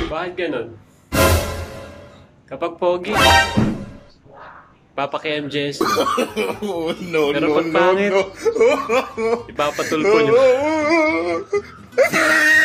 Bakit ganun? Kapag pogi, papaki-MJS nyo. Oh, no, Pero no, pag no, pangit, no. ipapatulpo nyo.